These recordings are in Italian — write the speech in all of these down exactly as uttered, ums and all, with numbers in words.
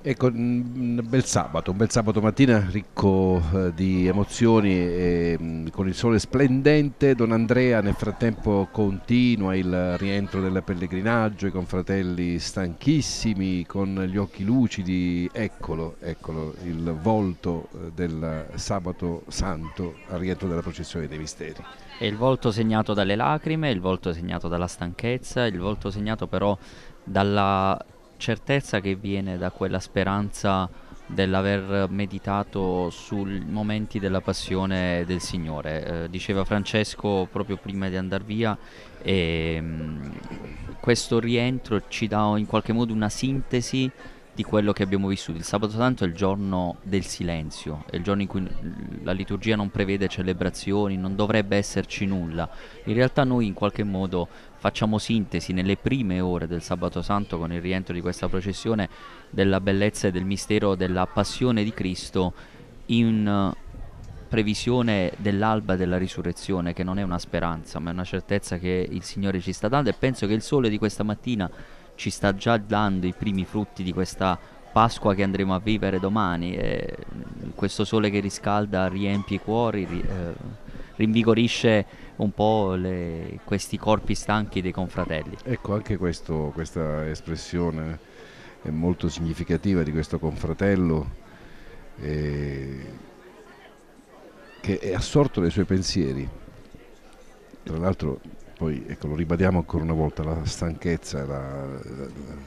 Ecco, un bel sabato, un bel sabato mattina ricco eh, di emozioni e mh, con il sole splendente. Don Andrea nel frattempo continua il rientro del pellegrinaggio, i confratelli stanchissimi, con gli occhi lucidi. Eccolo, eccolo, il volto eh, del sabato santo al rientro della processione dei misteri. È il volto segnato dalle lacrime, il volto segnato dalla stanchezza, il volto segnato però dalla certezza che viene da quella speranza dell'aver meditato sui momenti della passione del Signore. Eh, diceva Francesco proprio prima di andare via, e mm, questo rientro ci dà in qualche modo una sintesi di quello che abbiamo vissuto. Il sabato santo è il giorno del silenzio, è il giorno in cui la liturgia non prevede celebrazioni, non dovrebbe esserci nulla. In realtà noi in qualche modo facciamo sintesi nelle prime ore del sabato santo con il rientro di questa processione della bellezza e del mistero della passione di Cristo in eh, previsione dell'alba della risurrezione, che non è una speranza, ma è una certezza che il Signore ci sta dando, e penso che il sole di questa mattina ci sta già dando i primi frutti di questa Pasqua che andremo a vivere domani. E questo sole che riscalda riempie i cuori, ri- eh, rinvigorisce un po' le- questi corpi stanchi dei confratelli. Ecco, anche questo, questa espressione è molto significativa di questo confratello eh, che è assorto nei suoi pensieri. Tra l'altro, poi ecco, lo ribadiamo ancora una volta, la stanchezza, la, la,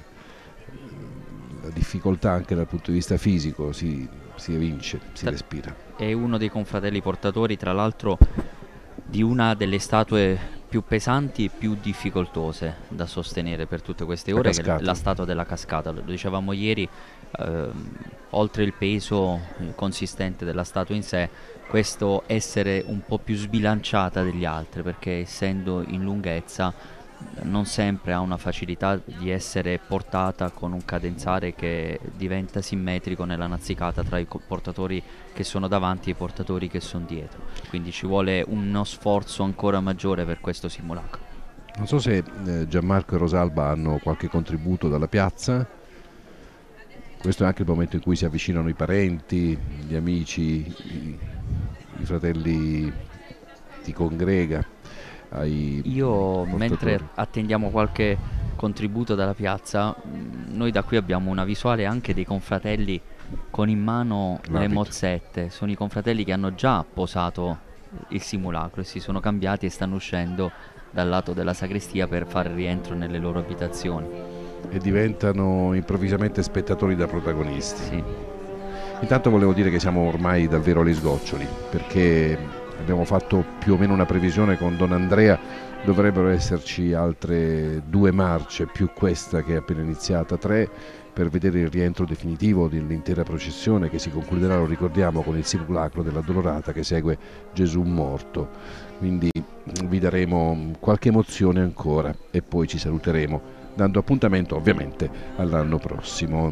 la difficoltà anche dal punto di vista fisico si, si evince, si Tra- respira. È uno dei confratelli portatori, tra l'altro, di una delle statue più pesanti e più difficoltose da sostenere per tutte queste La ore, che è la cascata. statua della cascata. Lo dicevamo ieri, ehm, oltre il peso eh, consistente della statua in sé, questo essere un po' più sbilanciata degli altri, perché essendo in lunghezza non sempre ha una facilità di essere portata con un cadenzare che diventa simmetrico nella nazzicata tra i co- portatori che sono davanti e i portatori che sono dietro. Quindi ci vuole uno sforzo ancora maggiore per questo simulacro. Non so se eh, Gianmarco e Rosalba hanno qualche contributo dalla piazza. Questo è anche il momento in cui si avvicinano i parenti, gli amici, i, i fratelli di congrega, ai Io, mentre portatori. attendiamo qualche contributo dalla piazza, mh, noi da qui abbiamo una visuale anche dei confratelli con in mano le L'abito. mozzette. Sono i confratelli che hanno già posato il simulacro e si sono cambiati e stanno uscendo dal lato della sagrestia per fare rientro nelle loro abitazioni. E diventano improvvisamente spettatori da protagonisti. Sì. Intanto volevo dire che siamo ormai davvero agli sgoccioli, perché abbiamo fatto più o meno una previsione con Don Andrea, dovrebbero esserci altre due marce, più questa che è appena iniziata, tre, per vedere il rientro definitivo dell'intera processione che si concluderà, lo ricordiamo, con il simulacro della Dolorata che segue Gesù morto. Quindi vi daremo qualche emozione ancora e poi ci saluteremo, dando appuntamento ovviamente all'anno prossimo.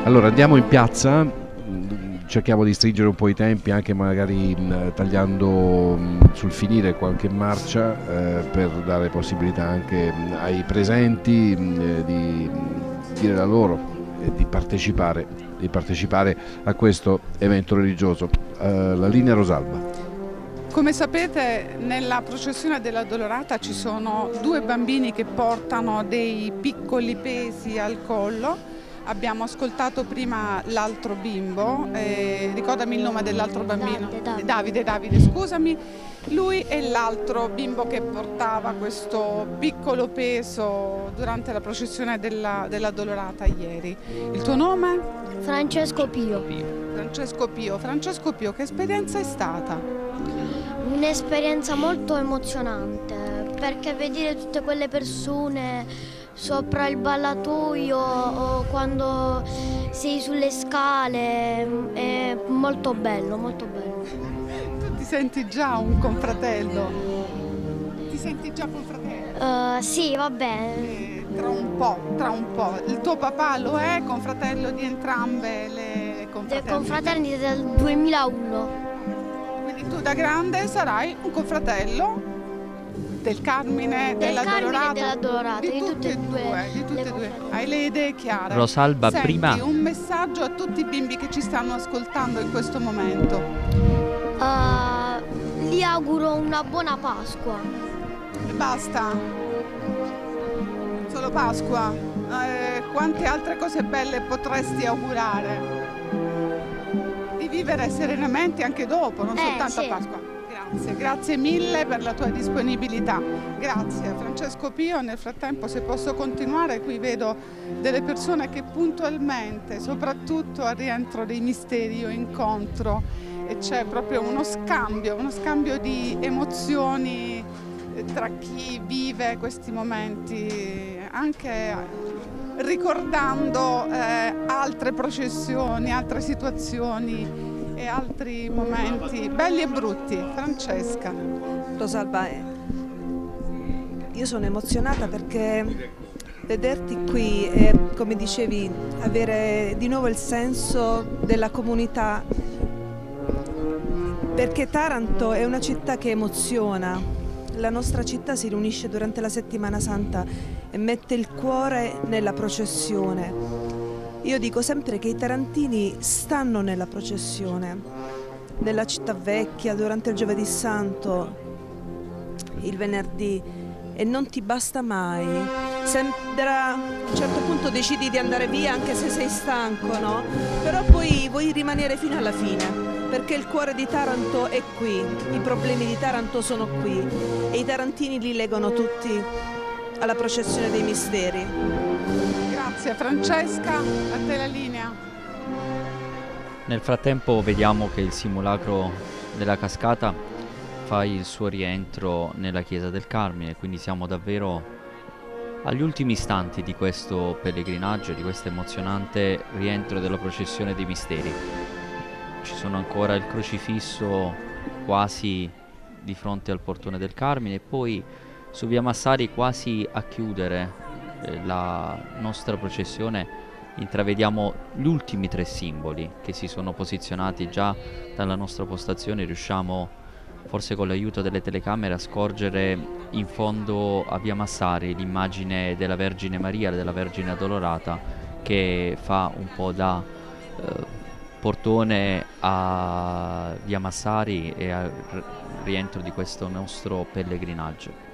Allora andiamo in piazza, cerchiamo di stringere un po' i tempi, anche magari mh, tagliando mh, sul finire qualche marcia eh, per dare possibilità anche mh, ai presenti mh, eh, di mh, dire la loro e di partecipare, di partecipare a questo evento religioso. Eh, la linea Rosalba. Come sapete, nella processione della Dolorata ci sono due bambini che portano dei piccoli pesi al collo. Abbiamo ascoltato prima l'altro bimbo, eh, ricordami il nome dell'altro bambino. Davide, Davide. Davide, Davide, scusami. Lui è l'altro bimbo che portava questo piccolo peso durante la processione della, della Dolorata ieri. Il tuo nome? Francesco Pio. Francesco Pio. Francesco Pio, che esperienza è stata? Un'esperienza molto emozionante, perché vedere tutte quelle persone sopra il ballatoio o quando sei sulle scale è molto bello, molto bello. Tu ti senti già un confratello? Ti senti già confratello? Uh, sì, va bene. Eh, tra un po', tra un po'. Il tuo papà lo è confratello di entrambe le confraternite? Dei confraternite del duemilauno. Quindi tu da grande sarai un confratello del Carmine, Del della Carmine Dolorata, e della Dolorata, di di tutte tutte e e due, due di tutte le e due. confraternite. Hai le idee chiare? Rosalba, Senti, prima un messaggio a tutti i bimbi che ci stanno ascoltando in questo momento. Uh, gli auguro una buona Pasqua. E basta? Solo Pasqua? Eh, quante altre cose belle potresti augurare? Di vivere serenamente anche dopo, non Eh, soltanto sì. a Pasqua. Grazie, grazie mille per la tua disponibilità. Grazie Francesco Pio. Nel frattempo, se posso continuare, qui vedo delle persone che puntualmente, soprattutto al rientro dei misteri, io incontro e c'è proprio uno scambio, uno scambio di emozioni eh, tra chi vive questi momenti, anche ricordando eh, altre processioni, altre situazioni e altri momenti belli e brutti. Francesca. Rosalba, eh, io sono emozionata perché vederti qui e, come dicevi, avere di nuovo il senso della comunità, perché Taranto è una città che emoziona. La nostra città si riunisce durante la Settimana Santa e mette il cuore nella processione. Io dico sempre che i tarantini stanno nella processione, nella città vecchia, durante il Giovedì Santo, il venerdì, e non ti basta mai. Sembra, a un certo punto decidi di andare via anche se sei stanco, no? Però poi vuoi rimanere fino alla fine, perché il cuore di Taranto è qui, i problemi di Taranto sono qui e i tarantini li legano tutti alla processione dei misteri. Grazie Francesca, a te la linea. nel frattempo vediamo che il simulacro della cascata fa il suo rientro nella chiesa del Carmine, quindi siamo davvero agli ultimi istanti di questo pellegrinaggio, di questo emozionante rientro della processione dei misteri. Ci sono ancora il crocifisso quasi di fronte al portone del Carmine e poi su via Massari, quasi a chiudere eh, la nostra processione, intravediamo gli ultimi tre simboli che si sono posizionati già dalla nostra postazione. Riusciamo, forse con l'aiuto delle telecamere, a scorgere in fondo a via Massari l'immagine della Vergine Maria, della Vergine Addolorata, che fa un po' da eh, portone a via Massari e al rientro di questo nostro pellegrinaggio.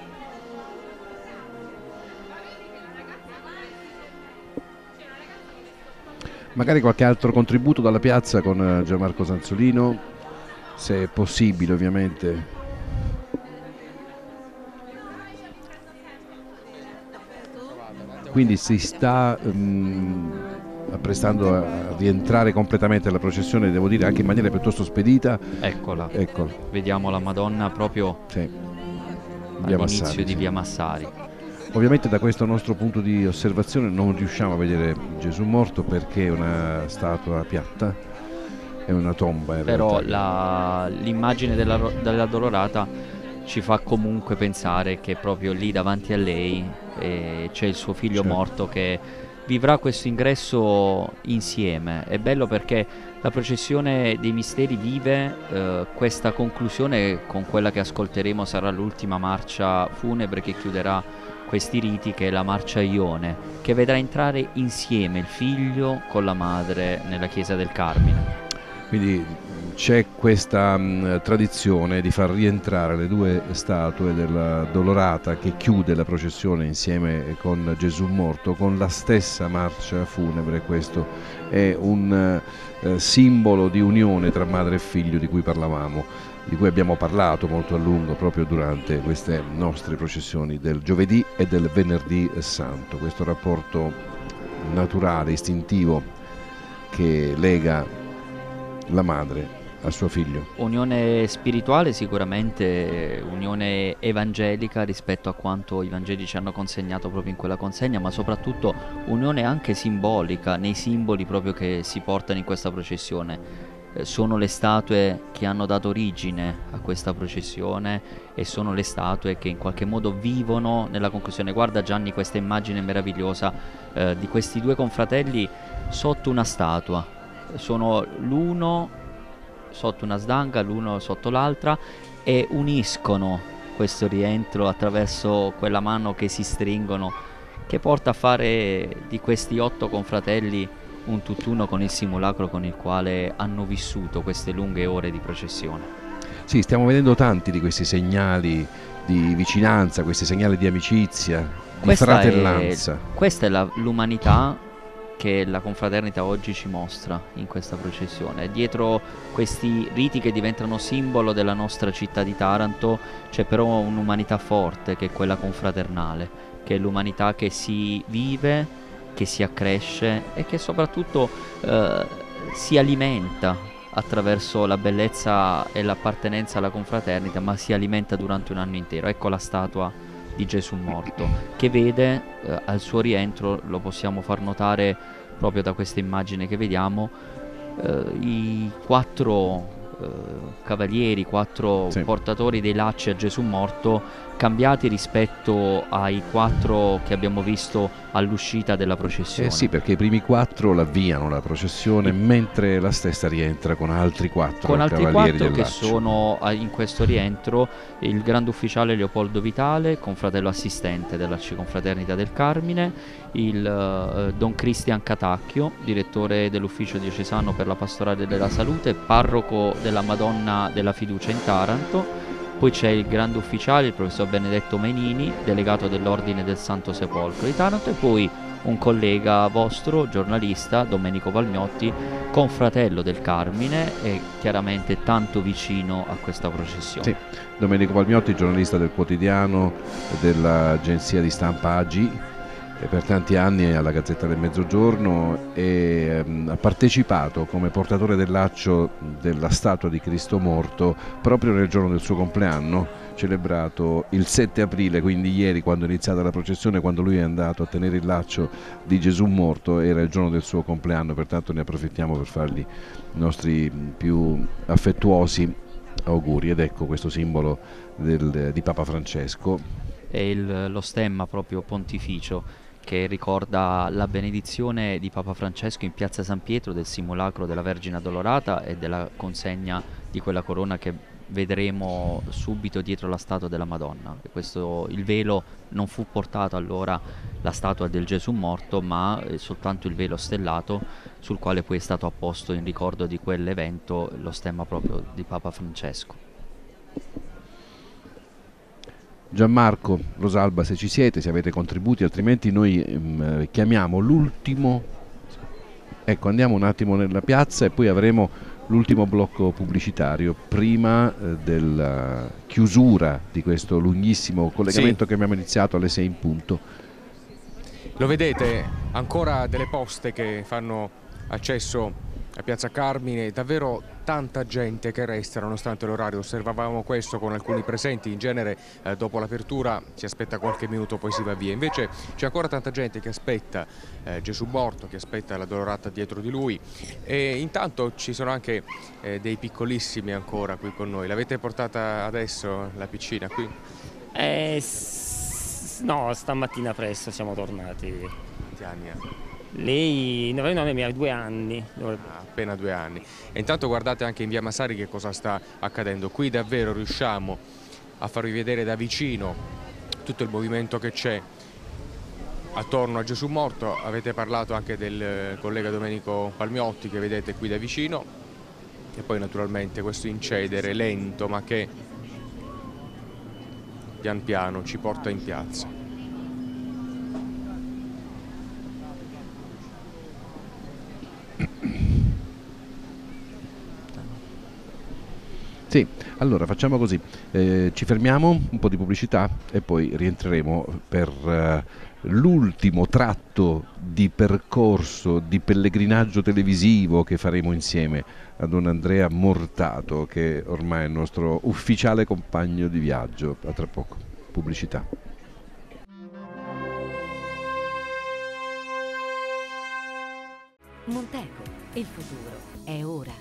Magari qualche altro contributo dalla piazza con Gianmarco Sanzolino, se è possibile, ovviamente. Quindi si sta um, apprestando a rientrare completamente alla processione, devo dire anche in maniera piuttosto spedita. Eccola, Eccola. Vediamo la Madonna proprio Sì. Via all'inizio Massari, di sì. via Massari. Ovviamente da questo nostro punto di osservazione non riusciamo a vedere Gesù morto perché è una statua piatta, è una tomba in Però realtà. la- l'immagine della, ro- della Dolorata ci fa comunque pensare che proprio lì davanti a lei eh, c'è il suo figlio Certo. morto che vivrà questo ingresso insieme. È bello perché la processione dei misteri vive eh, questa conclusione con quella che ascolteremo, sarà l'ultima marcia funebre che chiuderà questi riti, che è la marcia Ione, che vedrà entrare insieme il figlio con la madre nella chiesa del Carmine. Quindi c'è questa mh, tradizione di far rientrare le due statue della Dolorata che chiude la processione insieme con Gesù morto con la stessa marcia funebre. Questo è un eh, simbolo di unione tra madre e figlio di cui parlavamo, di cui abbiamo parlato molto a lungo proprio durante queste nostre processioni del giovedì e del venerdì santo. Questo rapporto naturale, istintivo che lega la madre al suo figlio. Unione spirituale sicuramente, unione evangelica rispetto a quanto i Vangeli ci hanno consegnato proprio in quella consegna, ma soprattutto unione anche simbolica nei simboli proprio che si portano in questa processione. Eh, sono le statue che hanno dato origine a questa processione e sono le statue che in qualche modo vivono nella conclusione. Guarda Gianni questa immagine meravigliosa eh, di questi due confratelli sotto una statua. Sono l'uno sotto una sdanga, l'uno sotto l'altra, e uniscono questo rientro attraverso quella mano che si stringono, che porta a fare di questi otto confratelli un tutt'uno con il simulacro con il quale hanno vissuto queste lunghe ore di processione. Sì, stiamo vedendo tanti di questi segnali di vicinanza, questi segnali di amicizia, di questa fratellanza. È, questa è la, l'umanità che la confraternita oggi ci mostra in questa processione. Dietro questi riti che diventano simbolo della nostra città di Taranto c'è però un'umanità forte, che è quella confraternale, che è l'umanità che si vive, che si accresce e che soprattutto eh, si alimenta attraverso la bellezza e l'appartenenza alla confraternita, ma si alimenta durante un anno intero. Ecco la statua di Gesù morto, che vede eh, al suo rientro, lo possiamo far notare proprio da questa immagine che vediamo, eh, i quattro eh, cavalieri, quattro sì. portatori dei lacci a Gesù morto, cambiati rispetto ai quattro che abbiamo visto all'uscita della processione. Eh sì, perché i primi quattro l'avviano la processione, mentre la stessa rientra con altri quattro con altri cavalieri quattro del che laccio. sono in questo rientro il grande ufficiale Leopoldo Vitale, confratello assistente dell'Arciconfraternita del Carmine, il uh, Don Cristian Catacchio, direttore dell'ufficio diocesano per la pastorale della salute, parroco della Madonna della Fiducia in Taranto. Poi c'è il grande ufficiale, il professor Benedetto Menini, delegato dell'Ordine del Santo Sepolcro di Taranto, e poi un collega vostro, giornalista, Domenico Palmiotti, confratello del Carmine e chiaramente tanto vicino a questa processione. Sì, Domenico Palmiotti, giornalista del quotidiano dell'agenzia di stampa A G, e per tanti anni alla Gazzetta del Mezzogiorno, e ehm, ha partecipato come portatore del laccio della statua di Cristo morto proprio nel giorno del suo compleanno, celebrato il sette aprile, quindi ieri, quando è iniziata la processione, quando lui è andato a tenere il laccio di Gesù morto, era il giorno del suo compleanno, pertanto ne approfittiamo per fargli i nostri più affettuosi auguri. Ed ecco questo simbolo del, di Papa Francesco. È il, lo stemma proprio pontificio che ricorda la benedizione di Papa Francesco in piazza San Pietro del simulacro della Vergine Addolorata e della consegna di quella corona che vedremo subito dietro la statua della Madonna. E questo, il velo non fu portato allora, la statua del Gesù morto, ma soltanto il velo stellato, sul quale poi è stato apposto in ricordo di quell'evento lo stemma proprio di Papa Francesco. Gianmarco, Rosalba, se ci siete, se avete contributi, altrimenti noi ehm, chiamiamo l'ultimo. Ecco, andiamo un attimo nella piazza e poi avremo l'ultimo blocco pubblicitario prima eh, della chiusura di questo lunghissimo collegamento, sì, che abbiamo iniziato alle sei in punto. Lo vedete, ancora delle poste che fanno accesso a Piazza Carmine, davvero tanta gente che resta nonostante l'orario. Osservavamo questo con alcuni presenti, in genere eh, dopo l'apertura si aspetta qualche minuto poi si va via, invece c'è ancora tanta gente che aspetta eh, Gesù morto, che aspetta la Dolorata dietro di lui, e intanto ci sono anche eh, dei piccolissimi ancora qui con noi. L'avete portata adesso la piccina qui? Eh, no, stamattina presto siamo tornati. Quanti anni ha? Lei, no, no, mi ha due anni. Ah, appena due anni. E intanto guardate anche in via Masari che cosa sta accadendo. Qui davvero riusciamo a farvi vedere da vicino tutto il movimento che c'è attorno a Gesù morto. Avete parlato anche del collega Domenico Palmiotti che vedete qui da vicino, e poi naturalmente questo incedere lento ma che pian piano ci porta in piazza. Sì, allora facciamo così, eh, ci fermiamo, un po' di pubblicità e poi rientreremo per eh, l'ultimo tratto di percorso, di pellegrinaggio televisivo che faremo insieme a Don Andrea Mortato, che ormai è il nostro ufficiale compagno di viaggio. A tra poco, pubblicità. Montego, il futuro è ora.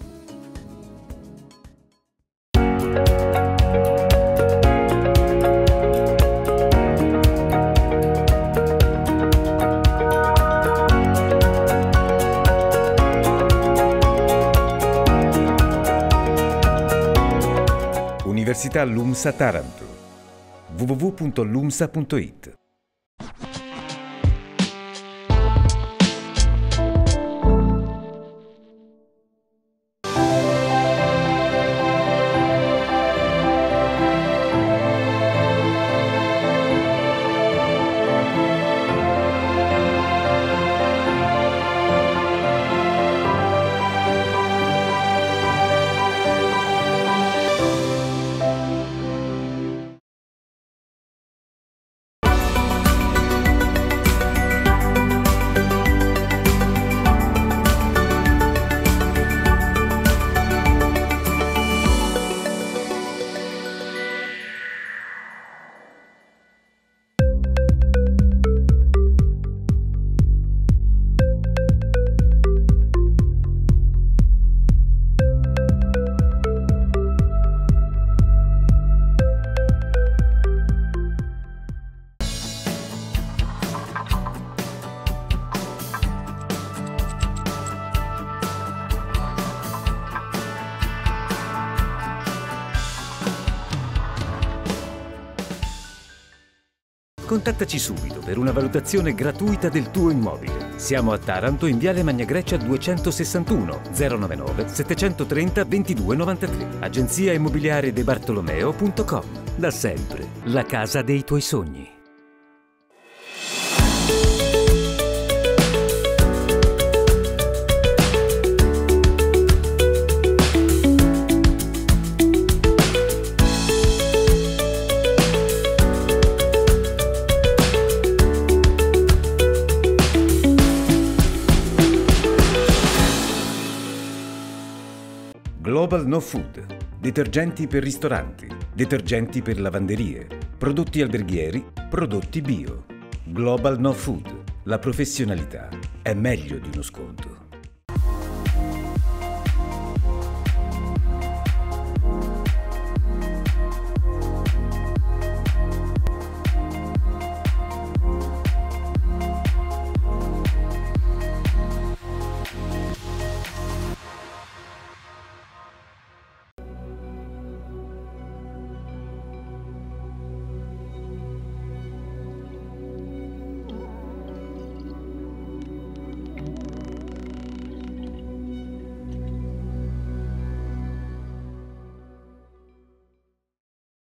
Università LUMSA Taranto. w w w punto lumsa punto it. Contattaci subito per una valutazione gratuita del tuo immobile. Siamo a Taranto in Viale Magna Grecia duecentosessantuno, zero novantanove settecentotrenta ventidue novantatré. Agenzia immobiliare de bartolomeo punto com. Da sempre, la casa dei tuoi sogni. Global No Food, detergenti per ristoranti, detergenti per lavanderie, prodotti alberghieri, prodotti bio. Global No Food, la professionalità è meglio di uno sconto.